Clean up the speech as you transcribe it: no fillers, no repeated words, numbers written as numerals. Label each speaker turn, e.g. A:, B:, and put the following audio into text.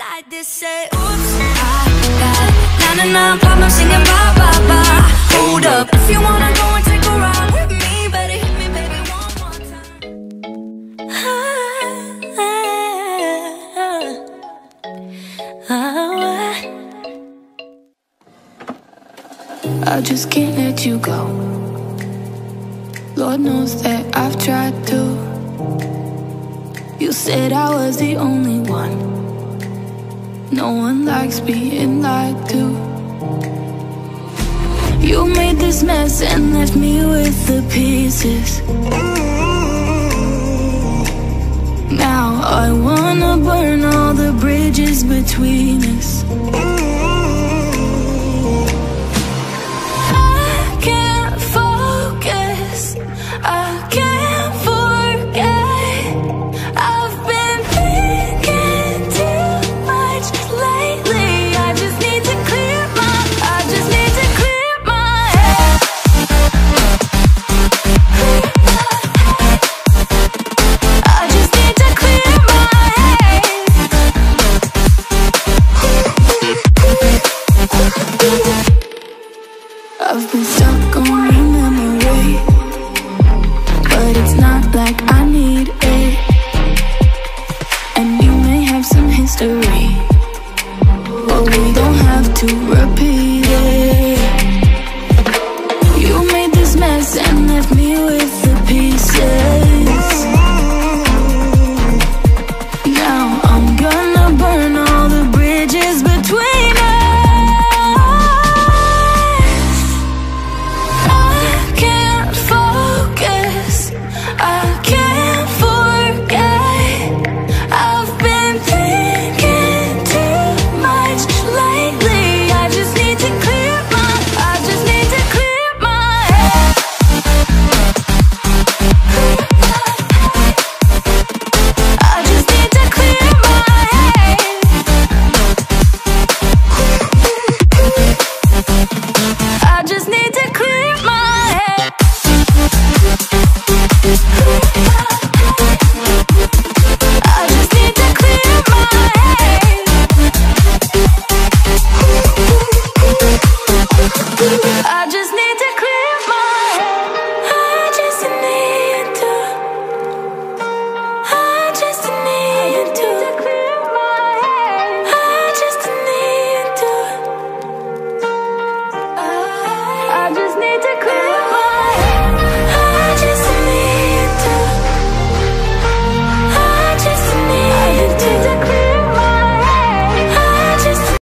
A: like this, say, oops, I got 99 problems singing bye, bye, bye. Hold up, if you wanna go and take a ride with me, better hit me, baby, one more time.
B: I just can't let you go. Lord knows that I've tried to. You said I was the only one. No one likes being lied to. You made this mess and left me with the pieces. Now I wanna burn all the bridges between us. I can't focus, I can't forget. I've been thinking too much lately. I just need to clear my head. I just need to clear my head. I've been stuck on your memory, but it's not like I need it. And you may have some history, but we don't have to repeat